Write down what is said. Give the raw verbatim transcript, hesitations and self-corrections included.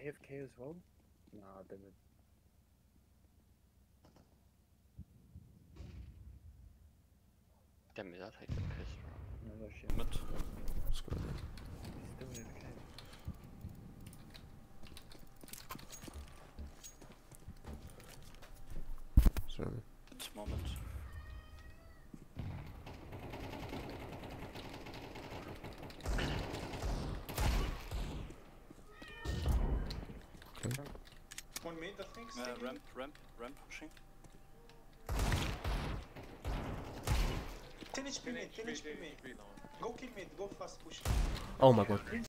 A F K as well? Nah, damn it. Damn it, I'll take the piss, bro. No, no shit. Mid. Let's go then. He's still A F K. Sorry. It's moment. Okay. One mid, I think. Uh, still ramp, ramp, ramp pushing. ten H P mid, ten H P mid. Go kill mid, go fast push. Oh my god.